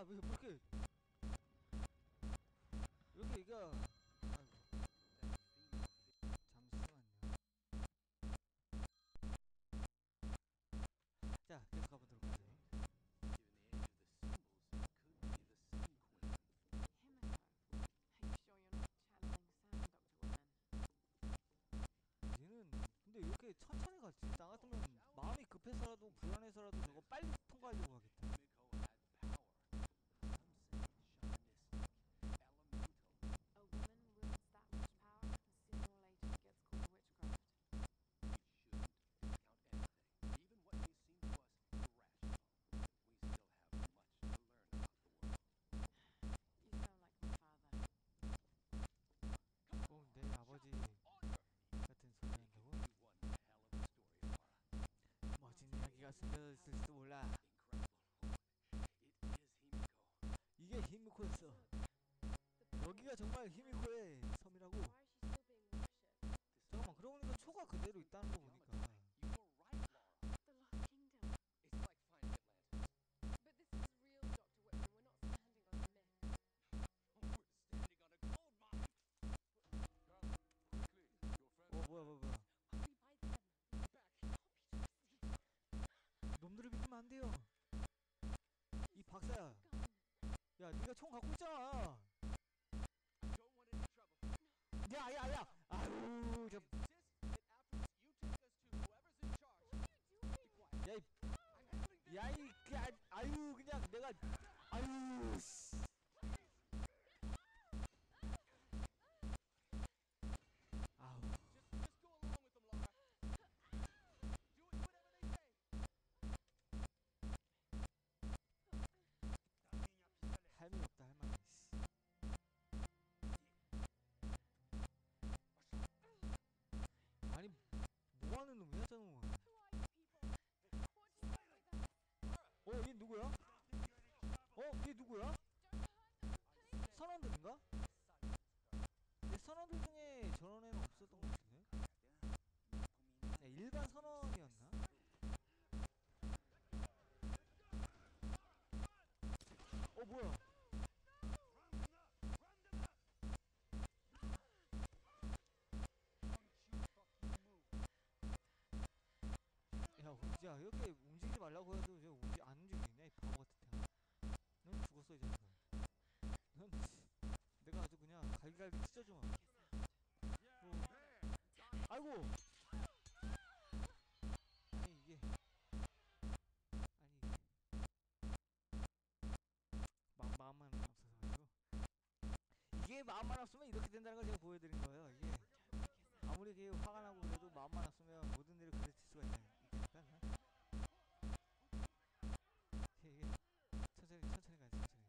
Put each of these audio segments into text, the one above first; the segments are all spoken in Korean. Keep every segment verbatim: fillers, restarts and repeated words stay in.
왜 이렇게 이렇게 이거 잠시만요. 자, 계속 가보도록 하죠. 얘는 근데 이렇게 천천히 갔지. 나 같으면 마음이 급해서라도 불안해서라도 저거 빨리 통과하려고 하겠다. 어, 내 아버지 같은 소리 한다고? 멋진 이야기가 숨겨져 있을지도 몰라. 이게 히미코였어. 여기가 정말 히미코의 섬이라고. 잠깐만, 그러고 보니까 초가 그대로 있다는 거 보니까. 어, 뭐야 뭐야 뭐야. 놈들을 믿으면 안 돼요. 이 박사야. 야, 네가 총 갖고 있잖아. 야, 야, 야. 아유, 저. 야, 이, 야, 이, 그, 아, 아유, 그냥 내가, 아유, 씨. 아우. 할 말 없다, 할 말. 아니, 뭐 하는 놈이야, 저놈은? 어, 얘 누구야? 어, 얘 누구야? 선원들인가? 내 선원들 중에 저런 애는 없었던 것 같은데? 야, 일반 선원이었나? 어, 뭐야? 야, 야, 이렇게 움직이지 말라고 해도 저 움직 안 움직이냐, 이 바보 같은 애. 넌 죽었어, 이제. 넌 내가 아주 그냥 갈갈비 찢어줘. 어. 아이고. 아니 이게 아니 이게 마, 마음만 앞서서 가지고 이게 마음만 앞서면 이렇게 된다는 걸 제가 보여드린 거예요. 이게 아무리 이게 화가 나고 그래도 마음만 앞서면 모든 일을 그르칠 수가 있다니까. 이게 천천히 천천히 가지 천천히.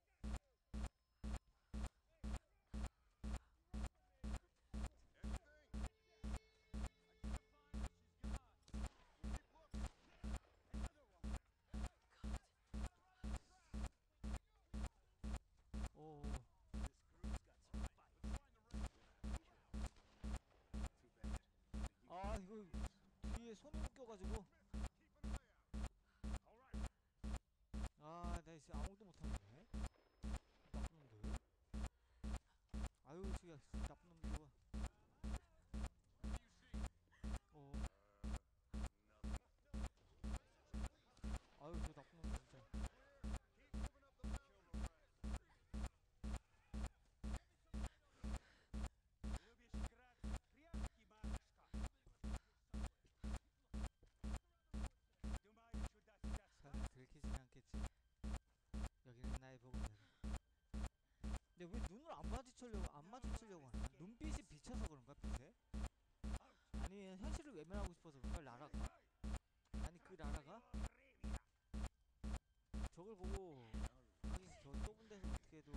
오. 아, 이거 뒤에 손이 묶여가지고. 아, 나 진짜 아무것도 못하네. 나쁜 놈들. 아유, 저기 나쁜 놈들 봐. 어. 아유, 저 나쁜 놈들 진짜. 설마 들키진 않겠지. 여기는 나의 보금자리. 근데 왜 눈을 안 마주치려고 안 마주치려고 하나? 눈빛이 비쳐서 그런가, 빛에? 아니 현실을 외면하고 싶어서 그런가, 라라가? 아니 그 라라가? 저걸 보고 하긴 저 좁은 데서 어떻게 해도.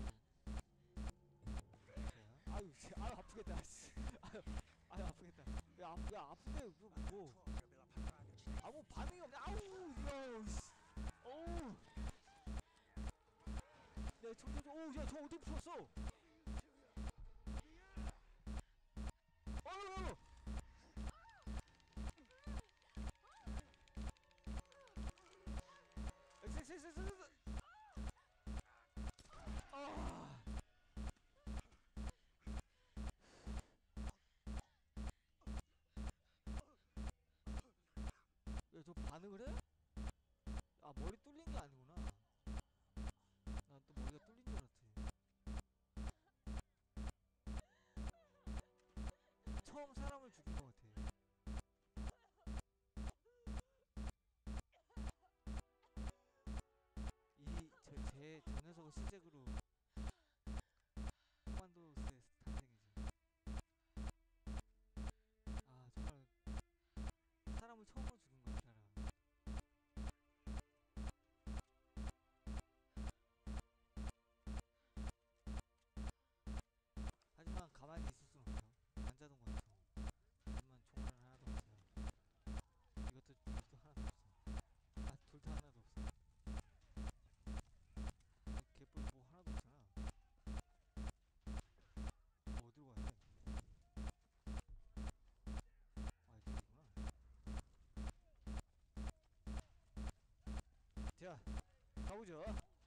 아유, 아유 아프겠다. 아유, 아유 아프겠다. 야, 아프, 야 아픈데 뭐, 뭐 아무 반응이 없네. 아우, 이거, 어우. 네, 저, 저, 오, 야, 저 어떻게 풀었어? 어우, 엑스엑스엑스엑스. 저 반응을 해? 아 머리 뚫린 게 아니구나. 난 또 머리가 뚫린 줄 알았지. 처음 사람을 죽인 것 같아. 이 저 제 저 녀석은 시작으로 코만도스의 탄생이지. 아 정말 사람을 처음으로 죽인 거야, 이 사람. 하지만 가만히 있을 순 없죠. 관자동관청. 하지만 총알은 하나도 없어요. 이것도 이것도 하나도 없어. 아 둘 다 하나도 없어. 개뿔 뭐 하나도 없잖아. 뭐 어디로 가야 돼? 아 이쪽이구나. 자 가보죠.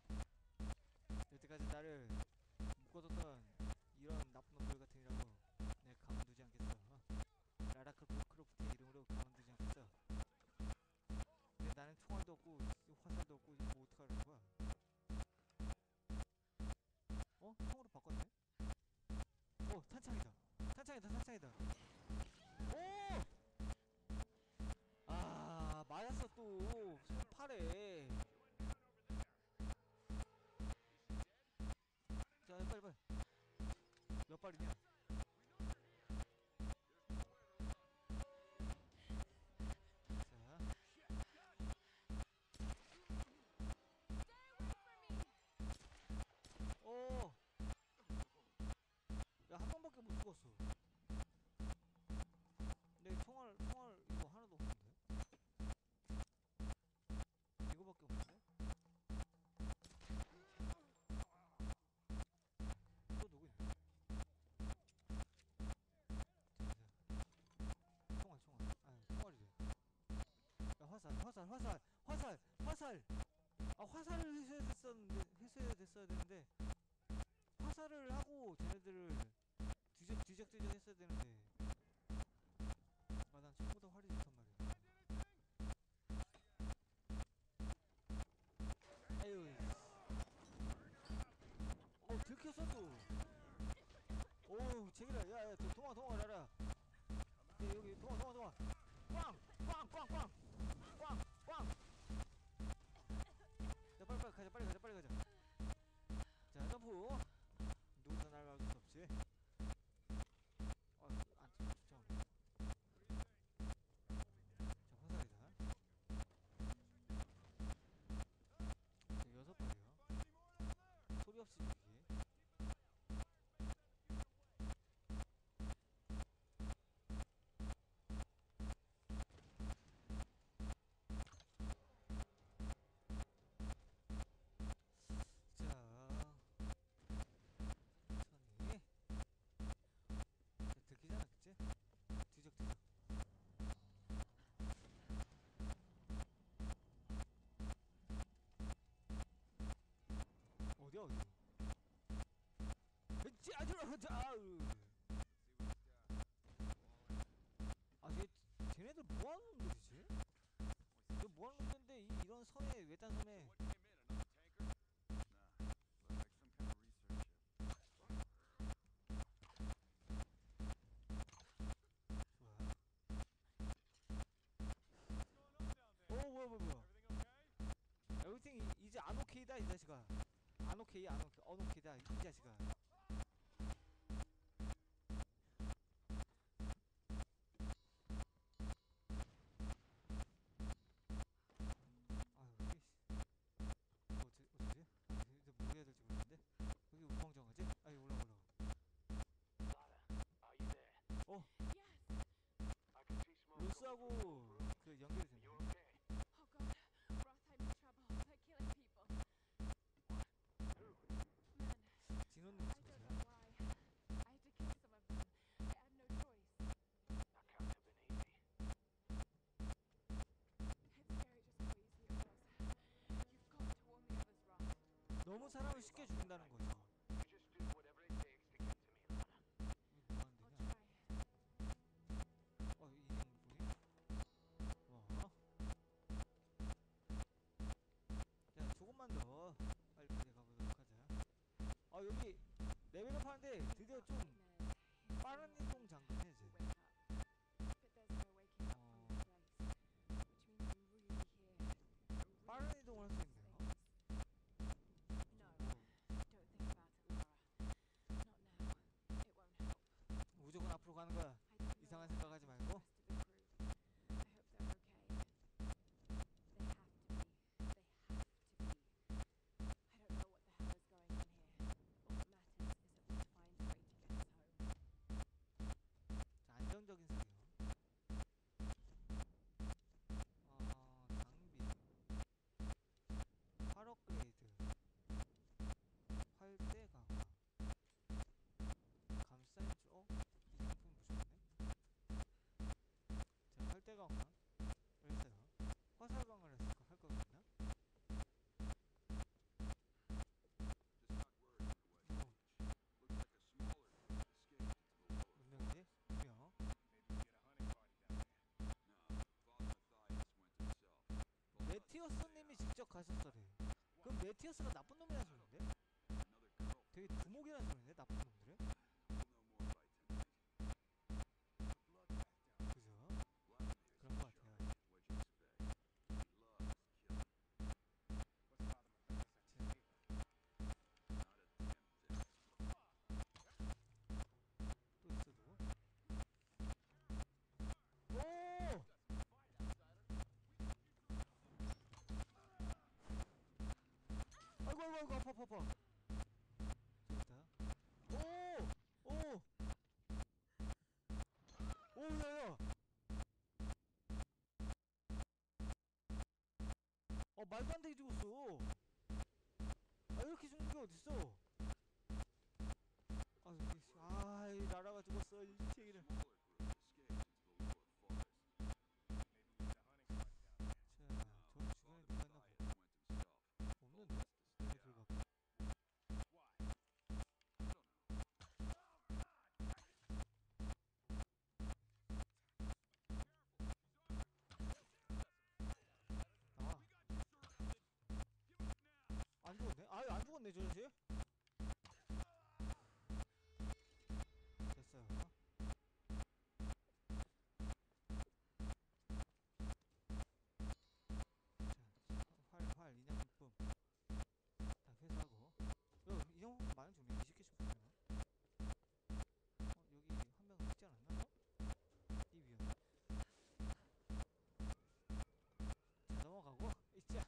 여태까지 나를 묶어뒀던 이런 나쁜 놈들 같으니라고 내가 가만두지 않겠어. 어? 라라 크로프트의 이름으로 가만두지 않겠어. 근데 나는 총알도 없고 화살도 없고 뭐 어떡하라는 거야? 어? 총으로 바꿨네? 어 탄창이다. 탄창이다 탄창이다. 오! 아 맞았어 또 팔에. 자 빨리 빨리. 몇 발이냐? 오! 야, 한 방밖에 못 죽었어. 내 총알, 총알 이거 하나도 없는데? 이거밖에 없는데? 또 누구 있냐? 총알, 총알. 아, 총알이래. 야, 화살, 화살, 화살, 화살, 화살! 아, 화살을 회수해야 됐었는데, 회수해야 됐어야 되는데, 화살을 하고 쟤네들을 뒤적, 뒤적뒤적 했어야 되는데. 아, 난 처음보다 활이 좋단 말이야. 아유. 어, 들켰어, 또. 오우, 제기라. 야, 야, 동아, 동아, 라라. 야, 여기, 동아, 동아, 동아. 꽝! 꽝! 꽝! 꽝! 꽝! 꽝! 자, 빨리, 빨리 가자, 빨리 가자, 빨리 가자. 자, 점프. 누구나 날 막을 수 없지. 어, 안 쫓아오네. 자, 화살이다. 자, 여섯 발이요. 소리 없이 죽이기. 자, 천천히. 자, 들키잖아, 그치? 뒤적뒤적. 어디야, 어디? 자, 아주라, 자, 아우. 아, 얘, 쟤네들 뭐하는 놈들이지? 이거 뭐하는 놈들인데, 이, 이런 섬에, 외딴 섬에. 좋아. 오, 뭐야, 뭐야, 뭐야. 에브리띵 이제 안 오케이다, 이 자식아. 안 오케이, 안 오케이, 안 오케이다, 이 자식아. 아유, 이씨. 어쩌, 어쩌지? 아, 이제 뭐 해야 될지 모르겠는데? 여기 우왕정하지? 아이, 올라가, 올라가. 어? 로스하고 그 연결이 됐네. Oh god, Roth, I'm in trouble. They're killing people. Man, 진호님 I don't know why. I had to kill some of them. I had no choice. That can't have been easy. It's scary just how easy it was. You've got to warn the others, Roth. 너무 사람을 쉽게 죽인다는 거죠. You just do whatever it takes to get to me, Lana. 이거 뭐 하는 I'll 데냐? try. 어, 이 인형이? 와. 근데 드디어 좀 빠른 이동 장군이야 이제. Wake up. But there's no waking up from this place, which means I'm really here. I'm 빠른 really 이동을 할 doing 수 있네요. things. No, don't think about it, Laura. Not now. It won't help. 무조건 앞으로 가는 거야. I don't know 이상한 what 생각하지 happened to 말고. the rest of the crew. I hope they're okay. They have to be. They have to be. I don't know what the hell is going on here. All that matters is that we find a way to get us home. 자, 안정적인 사격. 어, 장비. 활 업그레이드. 활대 강화. 감싸인줄. 어? 이 상품 부족하네. 자, 활대 강화. 했어요. 화살 강화를 했을까? 할 거거든요. Just got word from the West 어, Beach. Looks like a smaller group escaped into the lower 운명이지? 운명. Maybe we get a hunting party down there. No, Father Matthias went himself. Told us to 메티어스님이 stay 직접 가셨어래. 그럼 메티어스가 나쁜 놈이라는 소린데? out. Another girl. 되게 두목이라는 소린데? 나쁜 놈들은? We'll know more by tonight. Bloodbath down there. 그죠? Vladimir's 그런 거 a 같아요. shark. What'd you expect? He loves killing. What's Father Matthias at 자, Not a damn thing. 또 있어 누구? 오! 아이고 아이고 아이고 아파 아파 아파. 저기다. 오! 오! 오 야야! 어 말도 안 되게 죽었어. 아 이렇게 죽는 게 어딨어? 아, 이 씨, 아, 이 나라가 죽었어 이 새끼를. Smaller group escaped into the lower forest. Maybe we get a hunting party down there. 자, No, 저기 주변에 Father 누가 있나 Matthias 보다. went himself. Told 없는데? us to stay 여기 out. 들어가. Why? I don't know. 나와. 안 죽었네? 아유 안 죽었네 저 자식. 됐어요. 자, 활, 활, 인양품 다 회수하고. 야, 인양품 많은 종류 이십 개씩 붙네요. 어, 여기 한 명 있지 않았나? 어? 이 위험. 자, 넘어가고. 있자.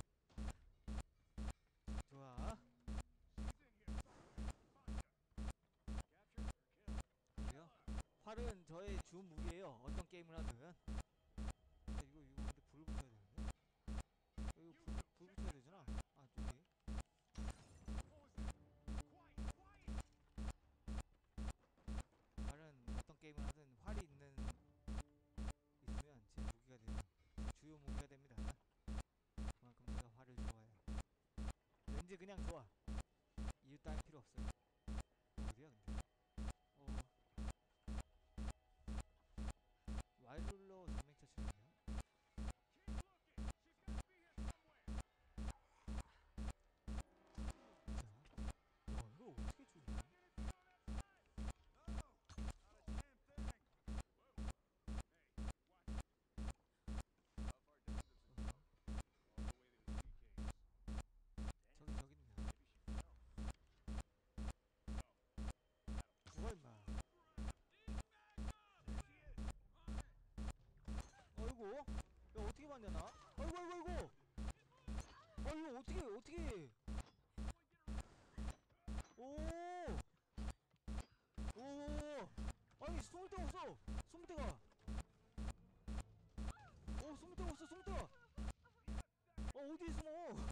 좋아. She's in here. Find her. Capture or kill? 그래요? 활은 저의 주 무기예요. 어떤 게임을 하든. 야, 이거 이거 근데 불 붙여야 되는데. 이거 불, 불 붙여야 되잖아. 아 저기. What was that? Quiet, quiet! 활은 어떤 게임을 하든 활이 있는 있으면 제 무기가 돼요. 제 주요 무기가 됩니다. 그만큼 제가 활을 좋아해요. 왠지 그냥 좋아. 이유 따위 필요 없어요. 어디야 근데? 어. 와이룰러 전맹 처치는요? Keep looking. She's gotta be here somewhere. 자, 와 이거 어떻게 죽냐? Not a damn thing. Whoa. Hey, watch it. How far down does it go? All the way to the sea caves. Damn. 저기 저기 있네. Maybe she fell. No. That'll 죽어 임마. There she is. 어이구, 야 어떻게 봤냐 나? 아이고 아이고 아이고. 아 이거 어떻게 어떻게? 오, 오, 아니 숨을 데가 없어. 숨을 데가. 어 숨을 데가 없어. 숨을 데가. 어 어디에 숨어?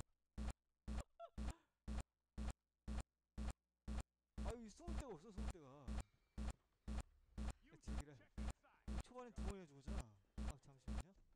아유 숨을 데가 없어. 숨을 데가. You 야, 지기라. check inside. 초반에 두 번이나 죽었잖아. 아 잠시만요.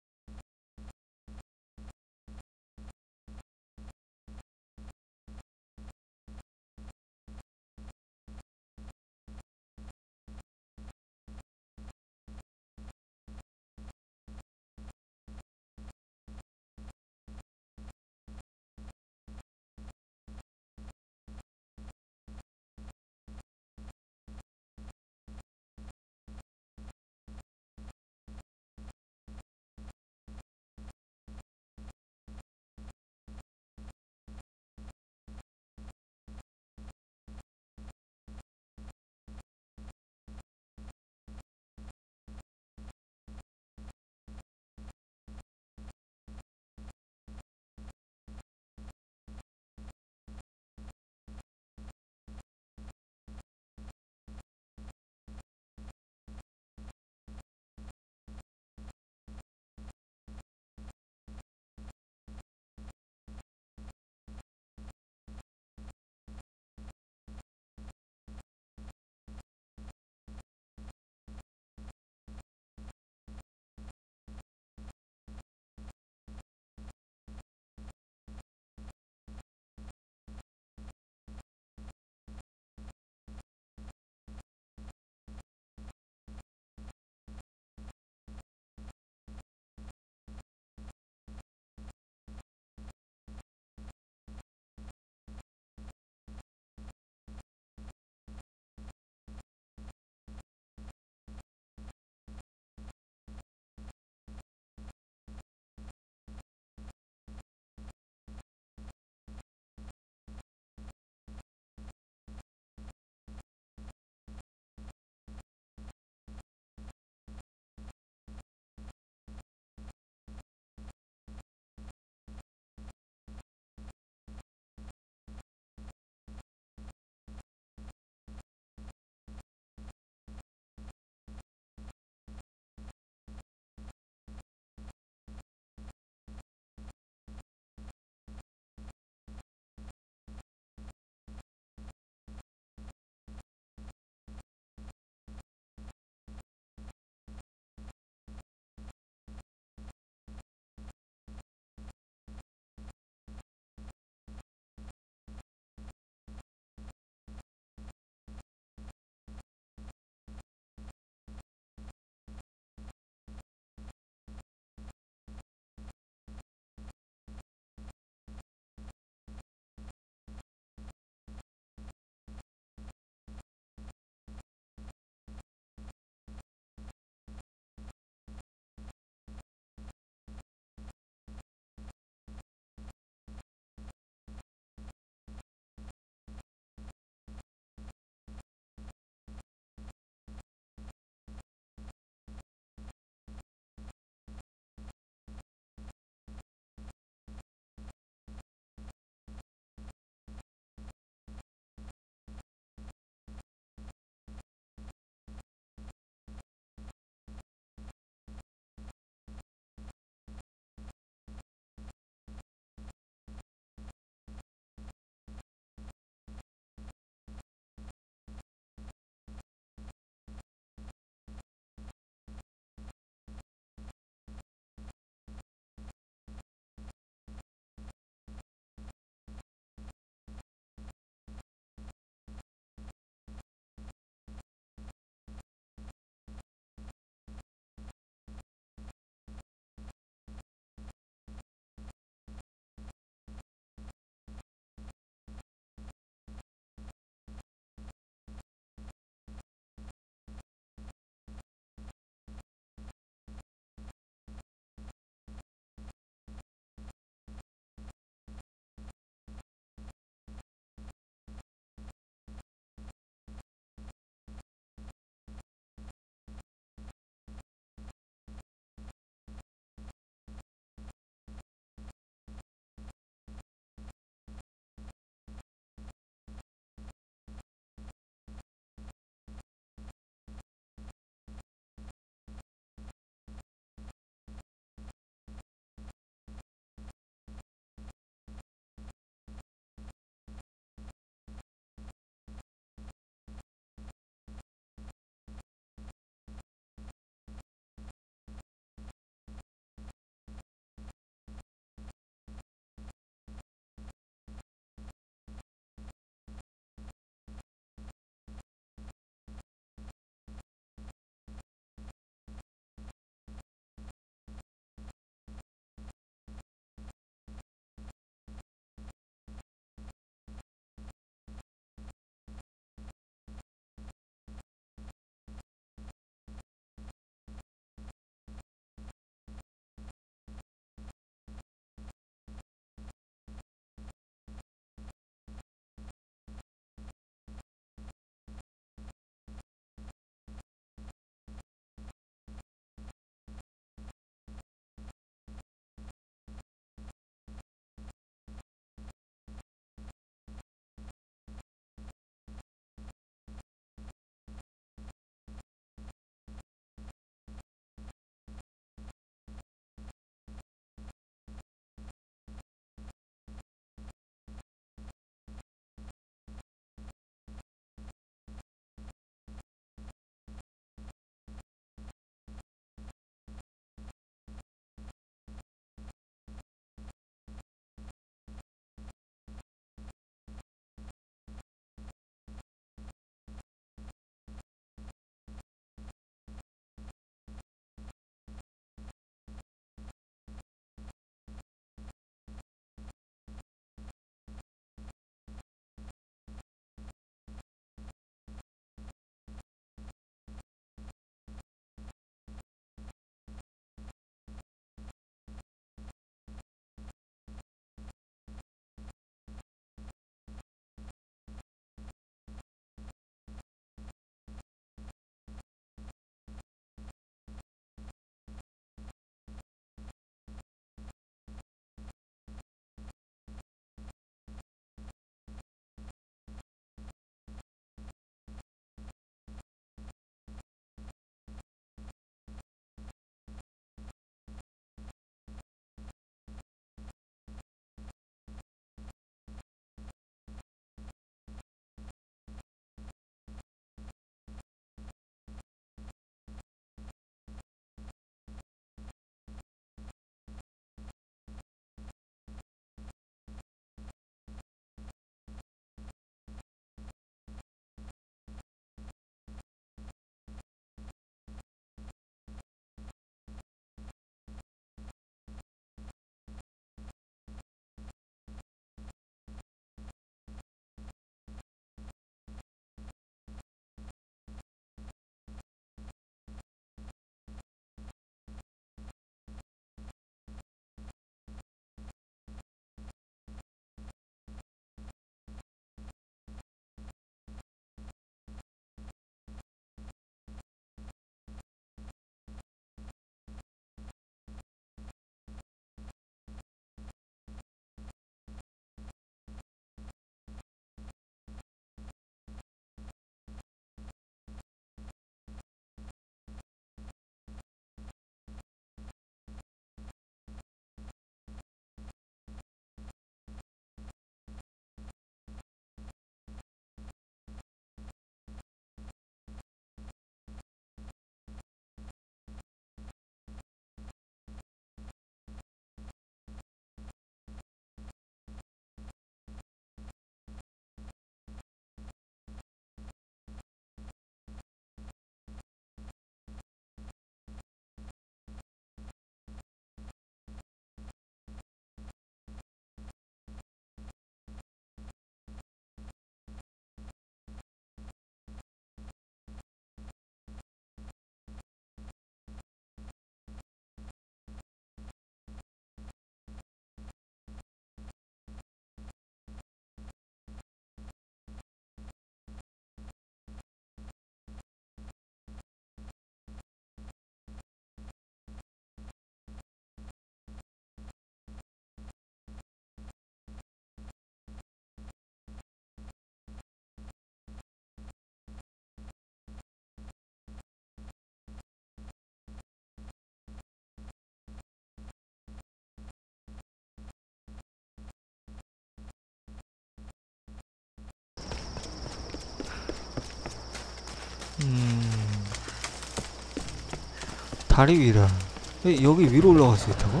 다리 위라. 여- 여기 위로 올라갈 수 있다고?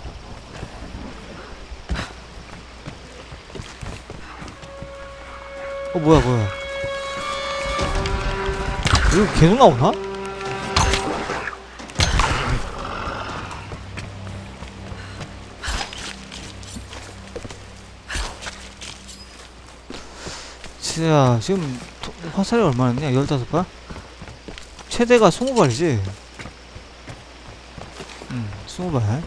어 뭐야 뭐야. 이거 계속 나오나? 자, 지금 도- 화살이 얼마였냐? 열다섯 발? 최대가 스무 발이지? 응, 스무 발.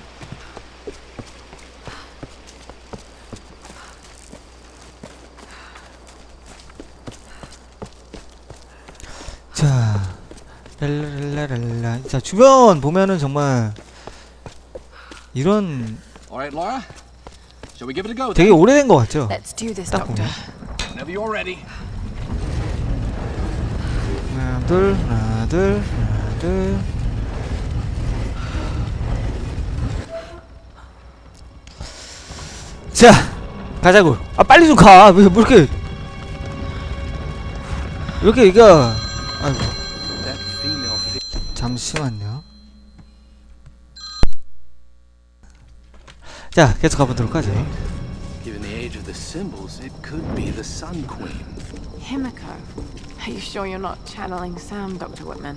자, 랄랄랄랄라. 자, 주변 보면은 정말 이런 All right, Laura. Shall we give it a go? 되게 오래된 것 같죠? Let's do this, 딱 Doctor. 보면. Whenever you're ready. 하나, 둘, 하나, 둘, 하나, 둘. 자, 가자고. 아, 빨리 좀 가. 왜, 뭐 이렇게. 이렇게, 이거. 아이고, That female fi- 잠시만요. 자, 계속 가보도록 하죠. Given the age of the symbols, it could be the Sun Queen. Himiko. Are you sure you're not channeling Sam, Doctor Whitman?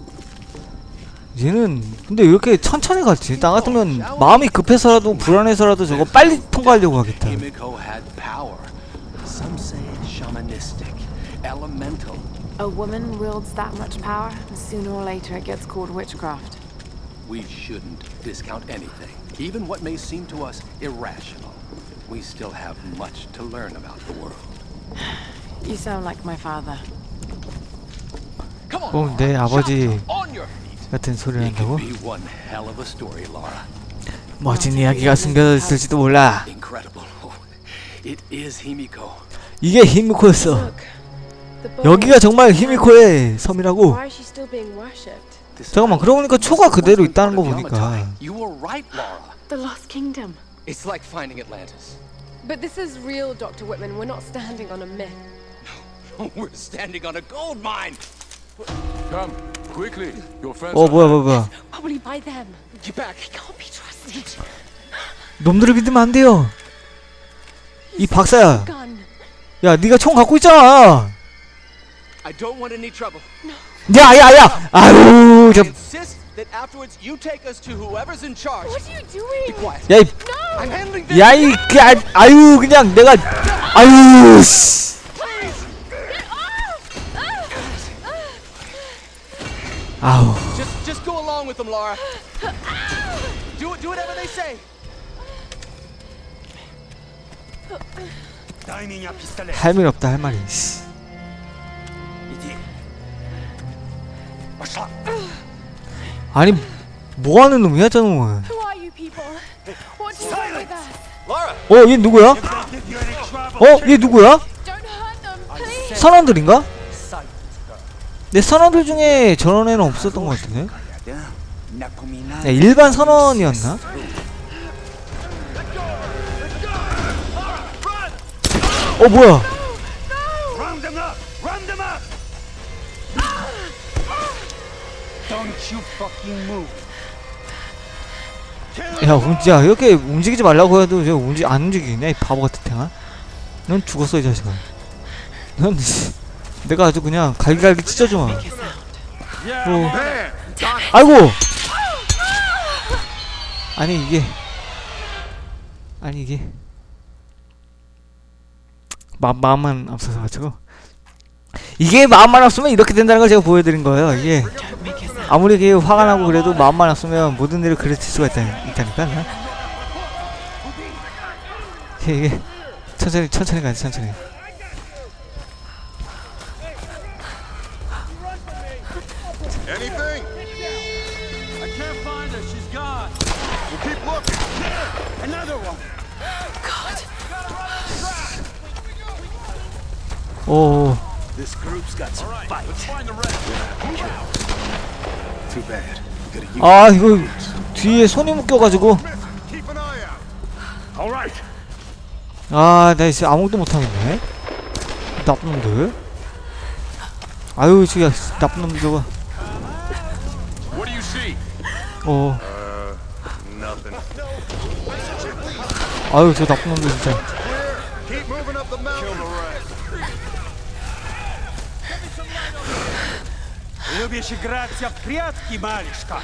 얘는 근데 왜 이렇게 천천히 갔지? 나 같으면 마음이 급해서라도 불안해서라도 저거 빨리 통과하려고 하겠다. Himiko had power. Some say shamanistic, elemental. A woman wields that much power, and sooner or later it gets called witchcraft. We shouldn't discount anything, even what may seem to us irrational. We still have much to learn about the world. You sound like my father. Come on, 꼭 내 Laura. 아버지 Shout on your feet. 같은 소리를 It could 한다고? be one hell of a story, Laura. 멋진 이야기가 숨겨져 있을지도 몰라. Incredible. Oh, it is Himiko. 이게 히미코였어. Look, the boy. 여기가 정말 히미코의 섬이라고. Why is she still being worshipped? This 잠깐만, island 그러고 보니까 was 초가 그대로 once 있다는 거 part of 보니까. Yamatai. You were right, Laura. The Lost Kingdom. It's like finding Atlantis. But this is real, Doctor Whitman. We're not standing on a myth. We're standing on a gold mine. Come, quickly. Your friends 어 are 뭐야 뭐야 뭐야. Probably by them. Get back. He can't be trusted. 놈들을 믿으면 안 돼요. 이 박사야. Gun. 야, 네가 총 갖고 있잖아. I don't want any trouble. 야야야. 아유, 저. I insist that afterwards you take us to whoever's in charge. What are you doing? Quiet. 야, 이, I'm handling this. 야, 이, 그, 아, 아유, 그냥 내가, 아유, 씨. 아우. Just, just go along with them, Laura. Do it, do whatever they say. 할 말 없다 할 말이. 씨. 아니, 뭐 하는 놈이야, 저 놈은? Who are you people? What do you want with us? Laura. 어, 얘 누구야? 어, 얘 누구야? Don't hurt them, please. 선원들인가? 내 선원들 중에 저런 애는 없었던 것 같은데? 야, 일반 선원이었나? 어, 뭐야? 야, 움직야 이렇게 움직이지 말라고 해도 저 움직 안 움직이네, 이 바보 같은 탱아. 넌 죽었어, 이 자식아. 넌 내가 아주 그냥 갈기갈기 찢어주마. 뭐. 아이고. 아니 이게 아니 이게 마, 마음만 앞서서 가지고 이게 마음만 앞서면 이렇게 된다는 걸 제가 보여드린 거예요. 이게 아무리 이게 화가 나고 그래도 마음만 앞서면 모든 일을 그려칠 수가 있다, 있다니까. 이게, 이게 천천히 천천히 가지 천천히. Anything? I can't find her. She's gone. We'll keep looking. Another one. 오. This group's got some fight. Let's find the rest. Too bad. We could have used 아, 이거 뒤에 손이 묶여가지고. Keep an eye out. All right. 아, 나 진짜 아무것도 못하겠네. 나쁜 놈들. 아유, 진짜 나쁜 놈들 저거. What do you see? 어. Uh, nothing. 아유 저 나쁜 놈들 진짜. Keep moving up the mountain. Kill the rest. Любишь играться в прятки, малышка?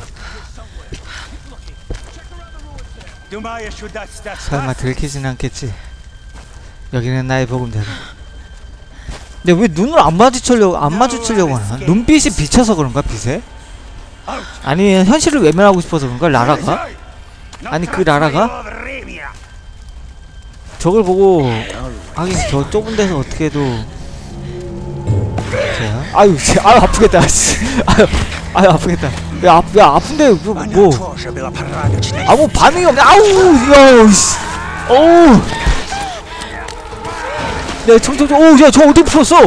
Думаешь, удастся 설마 들키진 않겠지. 여기는 나의 보금자리. 근데 왜 눈을 안 마주치려고 안 마주치려고 하나? 눈빛이 비쳐서 그런가 빛에? 아니면 현실을 외면하고 싶어서 그런가 라라가? 아니 그 라라가? 저걸 보고 하긴 저 좁은 데서 어떻게 해도 자, 아유 씨, 아유 아프겠다 씨. 아유 아유 아프겠다. 야, 아, 야 아픈데 뭐, 뭐. 아무 반응이 없네. 아우 야 씨. 어우 야 저저저 오우 야 저 어디 풀었어?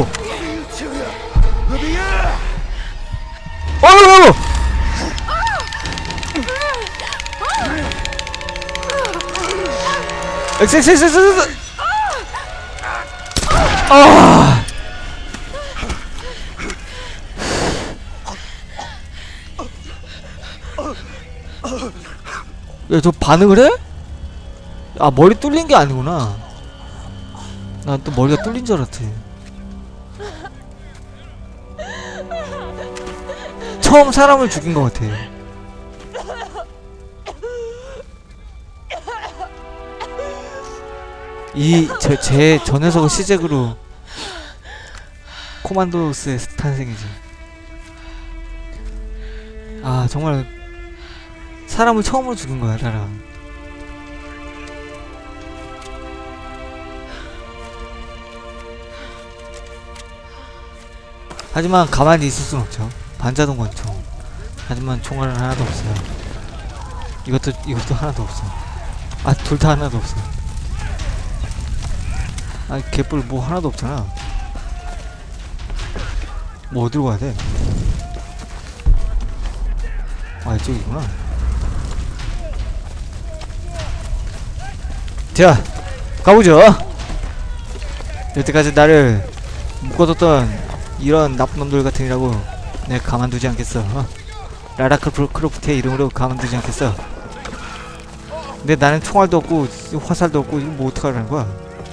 어우 엑스엑스엑스엑스 아 야 저 반응을 해? 아 머리 뚫린 게 아니구나. 난 또 머리가 뚫린 줄 알았지. 처음 사람을 죽인 것 같아. 이 제 제 전해석은 시작으로 코만도스의 탄생이지. 아 정말 사람을 처음으로 죽인 거야 나랑. 하지만 가만히 있을 순 없죠. 반자동 권총. 하지만 총알은 하나도 없어요. 이것도 이것도 하나도 없어. 아 둘 다 하나도 없어. 아 개뿔 뭐 하나도 없잖아. 뭐 어디로 가야 돼? 아 이쪽이구나. 자 가보죠. 여태까지 나를 묶어뒀던 이런 나쁜 놈들 같으니라고 내가 가만두지 않겠어. 어? 라라 크로프트의 이름으로 가만두지 않겠어. 근데 나는 총알도 없고 화살도 없고 이거 뭐 어떡하라는 거야?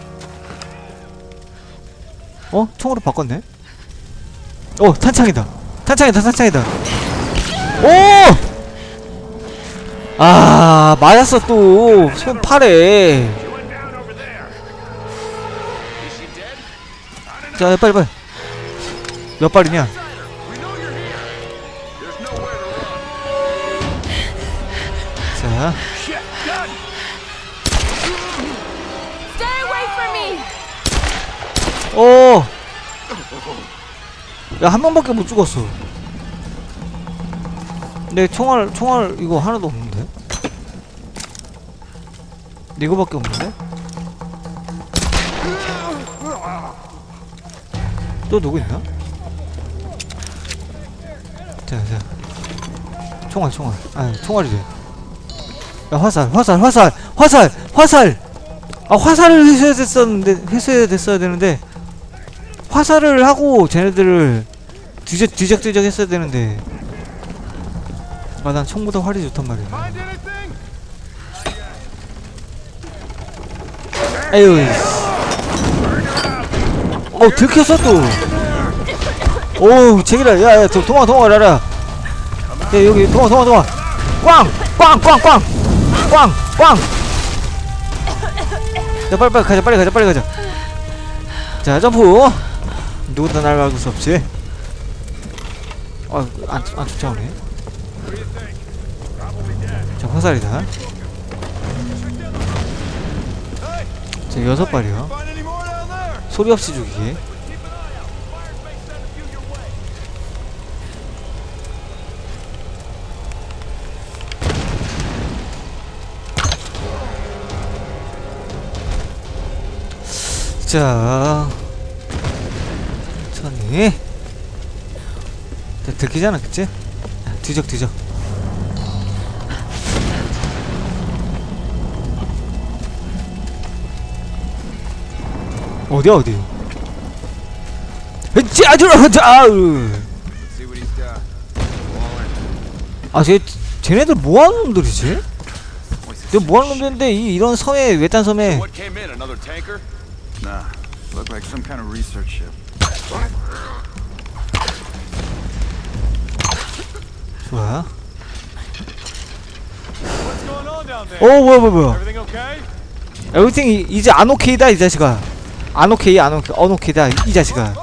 어? 총으로 바꿨네? 어! 탄창이다! 탄창이다 탄창이다! 오! 아 맞았어 또! 손 팔에! 자 빨리 빨리! 몇 발이냐? 자 Stay away from me! 오! 야 한 명밖에 못 죽었어. 내 총알 총알 이거 하나도 없는데? 이거밖에 없는데? 또 누구 있나? 자, 자. 총알, 총알. 아, 총알이래. 야, 화살, 화살, 화살, 화살, 화살! 아, 화살을 회수해야 됐었는데, 회수해야 됐어야 되는데, 화살을 하고 쟤네들을 뒤적, 뒤적뒤적 했어야 되는데. 아, 난 총보다 활이 좋단 말이야. 에휴. 어, 들켰어 또. 오우, 제기라. 야, 야, 도, 도망가, 도망가, 라라. 야, 여기, 도망가, 도망가, 도망가. 꽝! 꽝! 꽝! 꽝! 꽝! 꽝! 야, 빨리, 빨리 가자, 빨리 가자, 빨리 가자. 자, 점프! 누구도 날 막을 수 없지. 아, 안, 안 쫓아오네. 자, 화살이다. 자, 여섯 발이요. 소리 없이 죽이기. 자, 천천히. 자, 들키잖아, 그치? 뒤적, 뒤적. 어디야, 어디? 짜주라, 아우. 아, 쟤 쟤네들 뭐하는 놈들이지? 내가 뭐하는 놈들인데 이, 이런 섬에 외딴 섬에 What came in? Another tanker? Nah, looked like some kind of research ship. 좋아. What's going on down there? 어 뭐야 뭐야 뭐야. Everything okay? 에브리띵 이- 이제 안 오케이다 이 자식아. 안 오케이 안 오케이 안 오케이다 이 자식아.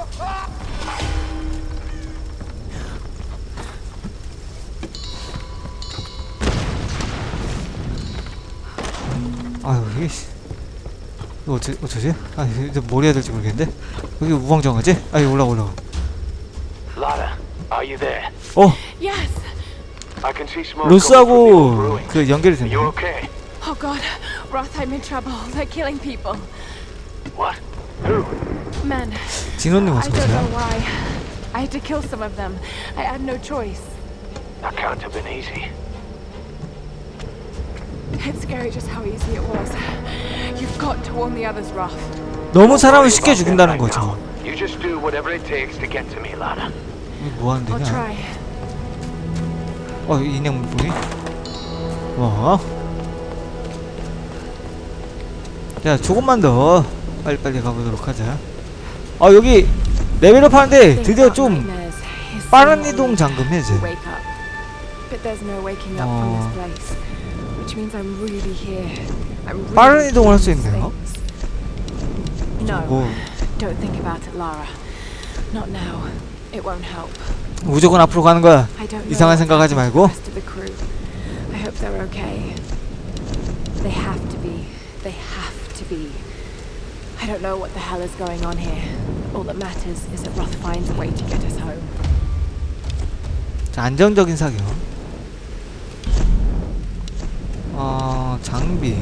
아유 이게 씨. 이거 어쩌, 어쩌지? 아 이제 뭘 해야 될지 모르겠는데. 여기 우왕좌왕하지? 아 여기 올라가 올라가. Lara, are you there? 어 Yes. I can see smoke. 로스하고 그 연결이 됐네. You okay? Oh God, Roth, I'm in trouble. They're killing people. What? Who? Men. 진호님 I 어서 don't know 오세요. why. I had to kill some of them. I had no choice. That can't have been easy. It's scary just how easy it was. You've got to warn the others, Roth. 너무 사람을 쉽게 죽인다는 거죠. You just do whatever it takes to get to me, Lara. 이게 뭐 하는 I'll 데냐? try. 어 인형 물고기. 뭐? 자 조금만 더 빨리빨리 가보도록 하자. 아 여기 레벨업 하는데 드디어 좀 빠른 이동 잠금 해제. Wake up. But there's no waking up from this place. Which means I'm really here. I'm really 빠른 이동을 할 수 doing 있네요. things. No. 뭐 Don't think about it, Lara. Not now. It won't help. 무조건 앞으로 가는 거야. I don't know 이상한 what's 생각하지 happened to 말고. the rest of the crew. I hope they're okay. They have to be. They have to be. I don't know what the hell is going on here. All that matters is that Roth finds a way to get us home. 자, 안정적인 사격. 어 장비.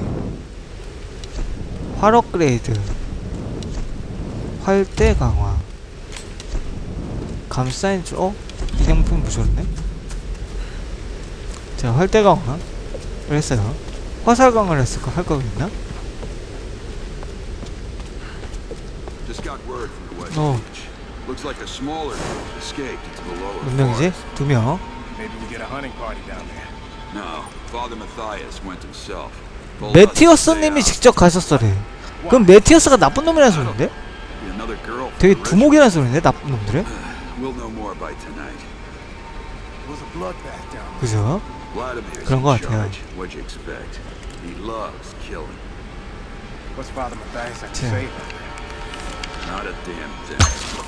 활 업그레이드. 활대 강화. 감싸인 줄. 어? 이정품 부셨네. 자 활대 강화를 했어요. 화살 강화를 했을까? 할 거 있나? Just got word from the West 어. Beach. Looks like a smaller group escaped into the lower 몇 명이지? forest. 두 명. Maybe we get a hunting party down there. No, Father Matthias went himself. Told us to stay 메티어스님이 out. 직접 가셨어래. 그럼 메티어스가 나쁜 놈이라는 소린데? Be another girl from 되게 the rich- 두목이라는 소린데 나쁜 놈들은? We'll know more by tonight. It was a bloodbath down there. 그죠? Vladimir's 그런 in 거 같아요. charge. What'd you expect? He loves killing. What's Father Matthias have to Yeah. say about that? Not a damn thing.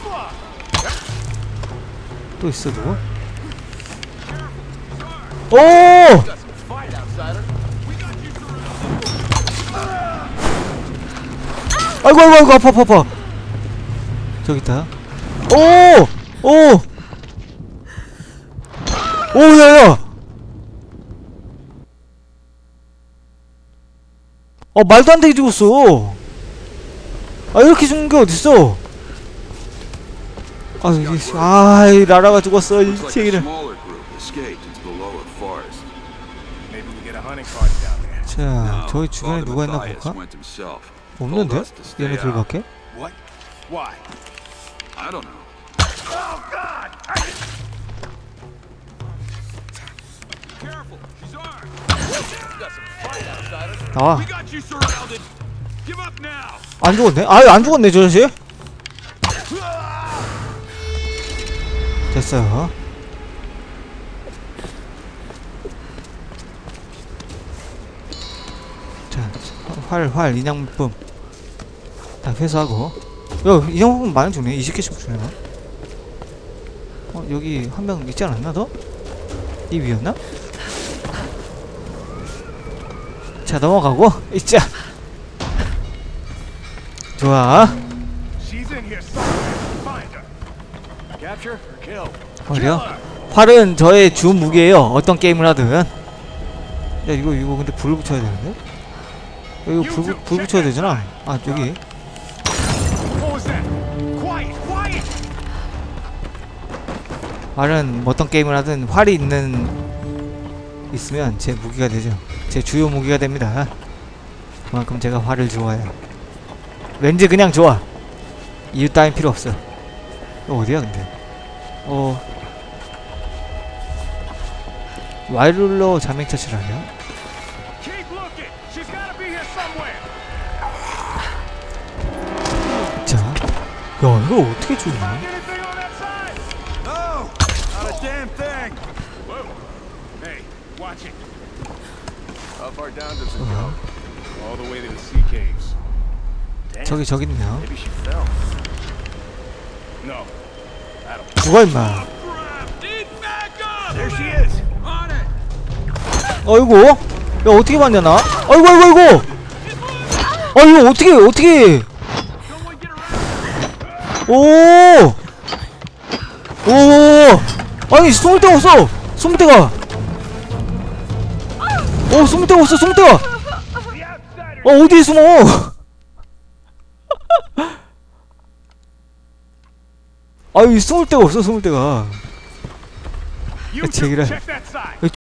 또 있어 누구? 오! 아이고 아이고 아이고 아파 아파 아파. 저기 있다. 오! 오! 오 야야! 어 말도 안 되게 죽었어. 아 이렇게 죽는 게 어딨어? 아 이게 아이 라라가 죽었어 이 Looks like a 책이를. smaller group escaped into the lower forest. Maybe we get a hunting party down there. 자 No, 저기 주변에 Father 누가 있나 Matthias 볼까? went himself. 없는데? Told us to stay out. 얘네들밖에? What? Why? I don't know. Careful, she's armed. 나와. We got you surrounded. Give up now. 안 죽었네? 아유 안 죽었네 저 자식. 됐어요. 자, 활, 활, 인양품. 다 회수하고. 야, 인양품 많이 주네. 이십 개씩 주네. 어, 여기 한 명 있지 않았나 더? 이 위였나? 자, 넘어가고. 있자. 좋아. She's in here somewhere. Find her. Capture or kill? 어디요? 활은 저의 주 무기예요. 어떤 게임을 하든. 야 이거 이거 근데 불을 붙여야 되는데? 이거 불, 불, 불 붙여야 되잖아. 아 여기. What was that? Quiet, quiet! 활은 뭐 어떤 게임을 하든 활이 있는 있으면 제 무기가 되죠. 제 주요 무기가 됩니다. 그만큼 제가 활을 좋아해요. 왠지 그냥 좋아. 이유 따윈 필요 없어. 이거 어디야 근데? 어. 와이룰러 자맹 처치를 하냐? Keep looking. She's gotta be here somewhere. 자, 야 이거 어떻게 죽냐? Anything on that side? No, not a damn thing. Whoa. Hey, watch it. How far down does it go? All the way to the sea caves. Damn. 저기 저기 있네요. Maybe she fell. No. I don't. 누가 임마? There she is. 어이구, 야 어떻게 봤냐 나? 어이구 어이구 어이구. 어 이거 어떻게 어떻게? 오, 오, 아니 숨을 데가 없어. 숨을 데가. 어 숨을 데가 없어. 숨을 데가. 어 어디에 숨어? 아유 숨을 데가 없어. 숨을 데가. You check it two out. check that side.